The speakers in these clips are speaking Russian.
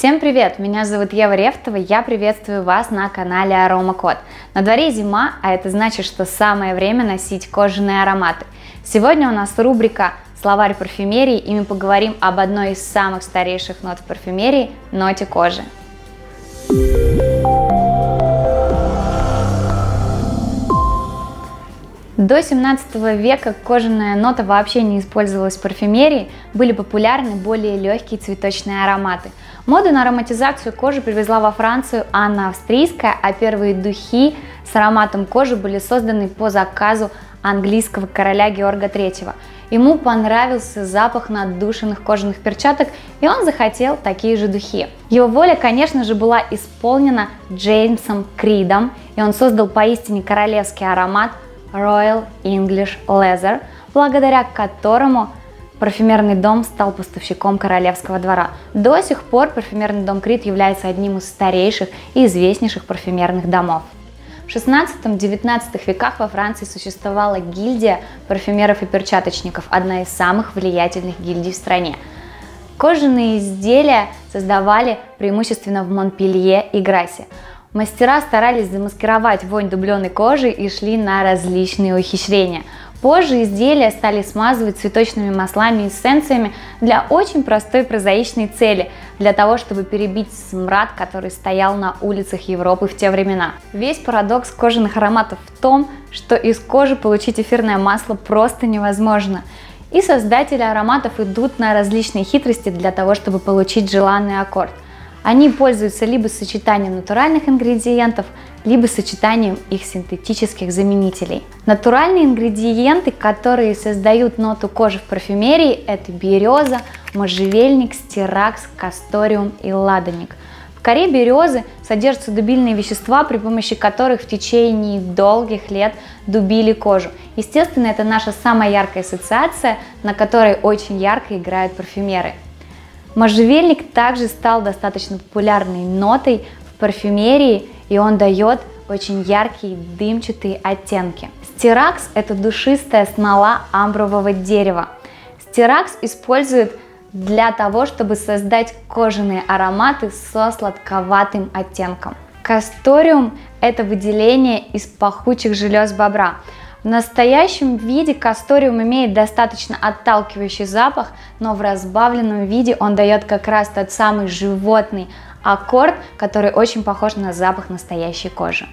Всем привет! Меня зовут Ева Рефтова, я приветствую вас на канале Аромакод. На дворе зима, а это значит, что самое время носить кожаные ароматы. Сегодня у нас рубрика «Словарь парфюмерии», и мы поговорим об одной из самых старейших нот в парфюмерии – ноте кожи. До 17 века кожаная нота вообще не использовалась в парфюмерии, были популярны более легкие цветочные ароматы. Моду на ароматизацию кожи привезла во Францию Анна Австрийская, а первые духи с ароматом кожи были созданы по заказу английского короля Георга III. Ему понравился запах надушенных кожаных перчаток, и он захотел такие же духи. Его воля, конечно же, была исполнена Джеймсом Кридом, и он создал поистине королевский аромат Royal English Leather, благодаря которому парфюмерный дом стал поставщиком королевского двора. До сих пор парфюмерный дом Крид является одним из старейших и известнейших парфюмерных домов. В 16-19 веках во Франции существовала гильдия парфюмеров и перчаточников, одна из самых влиятельных гильдий в стране. Кожаные изделия создавали преимущественно в Монпелье и Грассе. Мастера старались замаскировать вонь дубленой кожи и шли на различные ухищрения. Позже изделия стали смазывать цветочными маслами и эссенциями для очень простой прозаичной цели, для того, чтобы перебить смрад, который стоял на улицах Европы в те времена. Весь парадокс кожаных ароматов в том, что из кожи получить эфирное масло просто невозможно. И создатели ароматов идут на различные хитрости для того, чтобы получить желанный аккорд. Они пользуются либо сочетанием натуральных ингредиентов, либо сочетанием их синтетических заменителей. Натуральные ингредиенты, которые создают ноту кожи в парфюмерии, это береза, можжевельник, стиракс, касториум и ладаник. В коре березы содержатся дубильные вещества, при помощи которых в течение долгих лет дубили кожу. Естественно, это наша самая яркая ассоциация, на которой очень ярко играют парфюмеры. Можжевельник также стал достаточно популярной нотой в парфюмерии, и он дает очень яркие дымчатые оттенки. Стиракс – это душистая смола амбрового дерева. Стиракс используют для того, чтобы создать кожаные ароматы со сладковатым оттенком. Касториум – это выделение из пахучих желез бобра. В настоящем виде касториум имеет достаточно отталкивающий запах, но в разбавленном виде он дает как раз тот самый животный аккорд, который очень похож на запах настоящей кожи.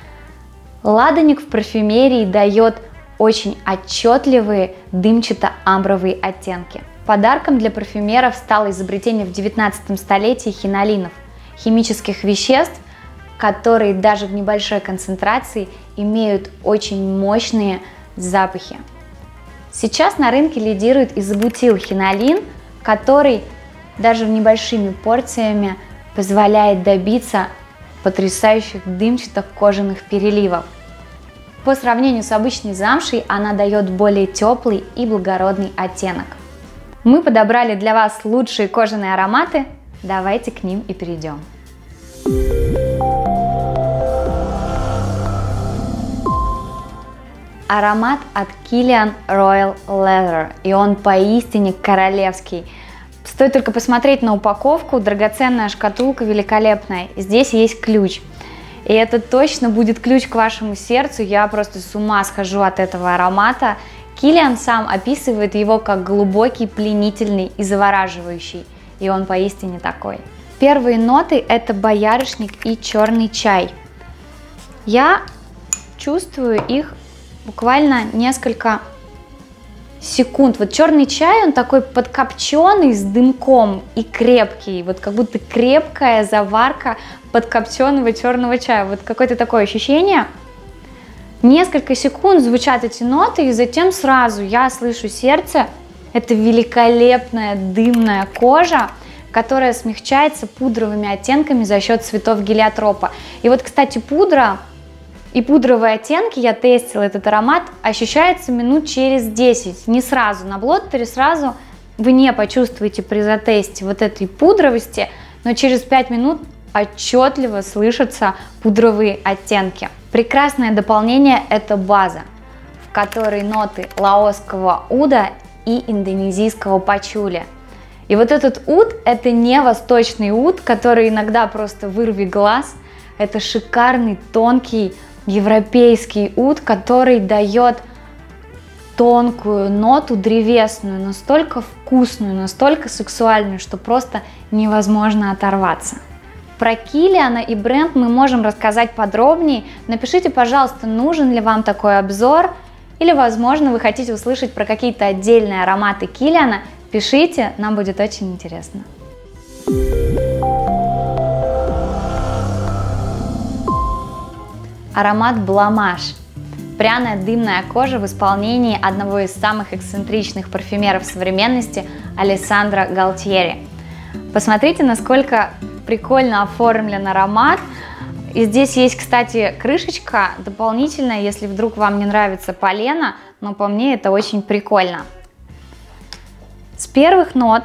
Ладаник в парфюмерии дает очень отчетливые дымчато-амбровые оттенки. Подарком для парфюмеров стало изобретение в 19 столетии хинолинов, химических веществ, которые даже в небольшой концентрации имеют очень мощные запахи. Сейчас на рынке лидирует изобутилхинолин, который даже в небольшими порциями позволяет добиться потрясающих дымчатых кожаных переливов. По сравнению с обычной замшей она дает более теплый и благородный оттенок. Мы подобрали для вас лучшие кожаные ароматы, давайте к ним и перейдем. Аромат от Kilian Royal Leather, и он поистине королевский. Стоит только посмотреть на упаковку, драгоценная шкатулка великолепная. Здесь есть ключ, и это точно будет ключ к вашему сердцу. Я просто с ума схожу от этого аромата. Kilian сам описывает его как глубокий, пленительный и завораживающий, и он поистине такой. Первые ноты – это боярышник и черный чай. Я чувствую их буквально несколько секунд. Вот черный чай, он такой подкопченый с дымком и крепкий, вот как будто крепкая заварка подкопченого черного чая. Вот какое-то такое ощущение. Несколько секунд звучат эти ноты, и затем сразу я слышу сердце. Это великолепная дымная кожа, которая смягчается пудровыми оттенками за счет цветов гелиотропа. И вот, кстати, пудра и пудровые оттенки, я тестила этот аромат, ощущается минут через 10, не сразу. На блоттере сразу вы не почувствуете при затесте вот этой пудровости, но через 5 минут отчетливо слышатся пудровые оттенки. Прекрасное дополнение – это база, в которой ноты лаосского уда и индонезийского пачули. И вот этот уд – это не восточный уд, который иногда просто вырви глаз. Это шикарный, тонкий, европейский уд, который дает тонкую ноту древесную, настолько вкусную, настолько сексуальную, что просто невозможно оторваться. Про Килиана и бренд мы можем рассказать подробнее. Напишите, пожалуйста, нужен ли вам такой обзор, или, возможно, вы хотите услышать про какие-то отдельные ароматы Килиана. Пишите, нам будет очень интересно. Аромат Бламаш. Пряная дымная кожа в исполнении одного из самых эксцентричных парфюмеров современности Алессандро Галтьери. Посмотрите, насколько прикольно оформлен аромат. И здесь есть, кстати, крышечка дополнительная, если вдруг вам не нравится полено, но по мне это очень прикольно. С первых нот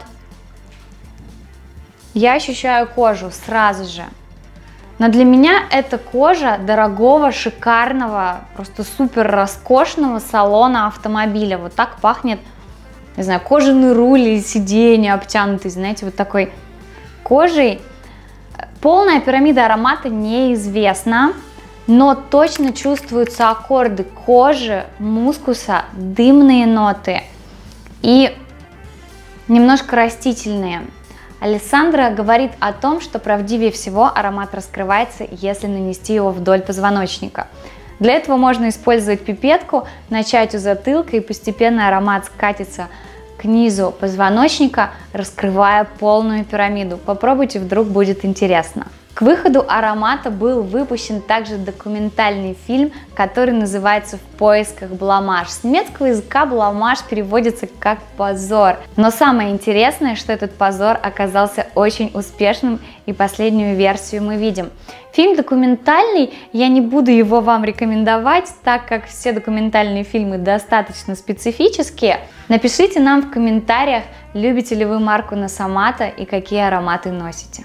я ощущаю кожу сразу же. Но для меня это кожа дорогого, шикарного, просто супер роскошного салона автомобиля. Вот так пахнет, не знаю, кожаный руль и сиденье обтянутый, знаете, вот такой кожей. Полная пирамида аромата неизвестна, но точно чувствуются аккорды кожи, мускуса, дымные ноты и немножко растительные. Алессандро говорит о том, что правдивее всего аромат раскрывается, если нанести его вдоль позвоночника. Для этого можно использовать пипетку, начать у затылка, и постепенно аромат скатится к низу позвоночника, раскрывая полную пирамиду. Попробуйте, вдруг будет интересно. К выходу аромата был выпущен также документальный фильм, который называется «В поисках Бламаш». С немецкого языка Бламаш переводится как «позор». Но самое интересное, что этот позор оказался очень успешным, и последнюю версию мы видим. Фильм документальный, я не буду его вам рекомендовать, так как все документальные фильмы достаточно специфические. Напишите нам в комментариях, любите ли вы марку Nasomato и какие ароматы носите.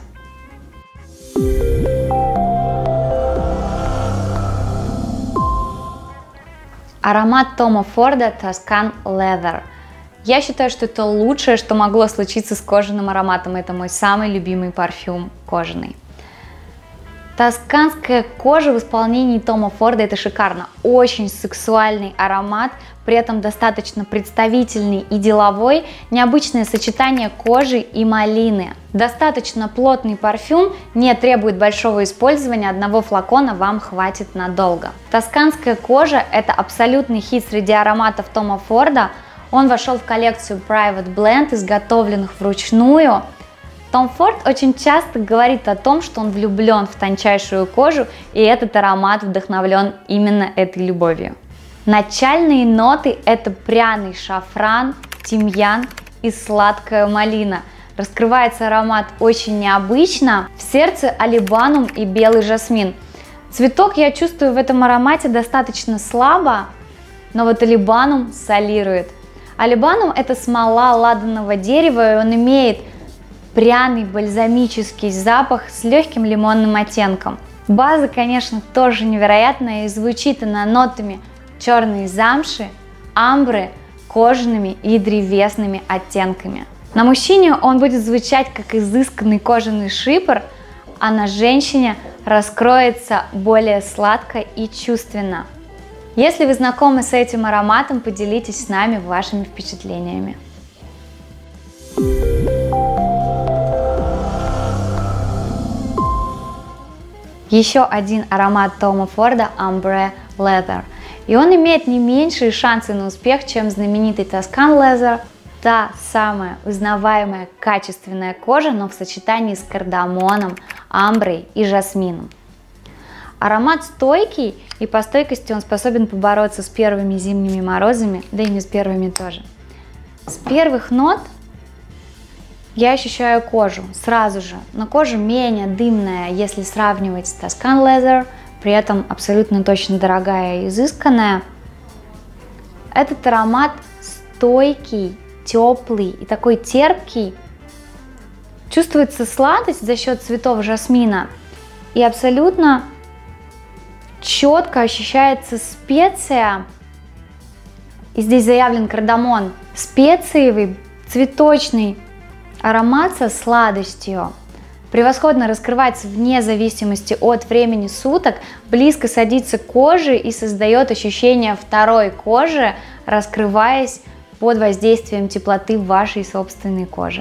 Аромат Тома Форда Tuscan Leather. Я считаю, что это лучшее, что могло случиться с кожаным ароматом. Это мой самый любимый парфюм кожаный. Тосканская кожа в исполнении Тома Форда — это шикарно. Очень сексуальный аромат, при этом достаточно представительный и деловой. Необычное сочетание кожи и малины. Достаточно плотный парфюм, не требует большого использования, одного флакона вам хватит надолго. Тосканская кожа — это абсолютный хит среди ароматов Тома Форда. Он вошел в коллекцию Private Blend, изготовленных вручную. Том Форд очень часто говорит о том, что он влюблен в тончайшую кожу, и этот аромат вдохновлен именно этой любовью. Начальные ноты — это пряный шафран, тимьян и сладкая малина. Раскрывается аромат очень необычно. В сердце алибанум и белый жасмин. Цветок я чувствую в этом аромате достаточно слабо, но вот алибанум солирует. Алибанум — это смола ладанного дерева, и он имеет пряный бальзамический запах с легким лимонным оттенком. База, конечно, тоже невероятная, и звучит она нотами черной замши, амбры, кожаными и древесными оттенками. На мужчине он будет звучать как изысканный кожаный шипр, а на женщине раскроется более сладко и чувственно. Если вы знакомы с этим ароматом, поделитесь с нами вашими впечатлениями. Еще один аромат Тома Форда — Ambre Leather. И он имеет не меньшие шансы на успех, чем знаменитый Tuscan Leather. Та самая узнаваемая качественная кожа, но в сочетании с кардамоном, амброй и жасмином. Аромат стойкий, и по стойкости он способен побороться с первыми зимними морозами, да и не с первыми тоже. С первых нот я ощущаю кожу сразу же, но кожа менее дымная, если сравнивать с Tuscan Leather, при этом абсолютно точно дорогая и изысканная. Этот аромат стойкий, теплый и такой терпкий. Чувствуется сладость за счет цветов жасмина, и абсолютно четко ощущается специя. И здесь заявлен кардамон, специевый, цветочный, Аромат со сладостью превосходно раскрывается вне зависимости от времени суток, близко садится к коже и создает ощущение второй кожи, раскрываясь под воздействием теплоты вашей собственной кожи.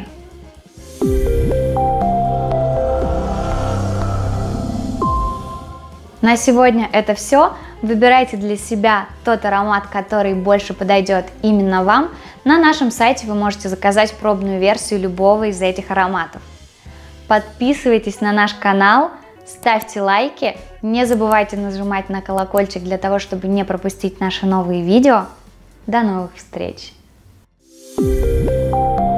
На сегодня это все. Выбирайте для себя тот аромат, который больше подойдет именно вам. На нашем сайте вы можете заказать пробную версию любого из этих ароматов. Подписывайтесь на наш канал, ставьте лайки, не забывайте нажимать на колокольчик для того, чтобы не пропустить наши новые видео. До новых встреч!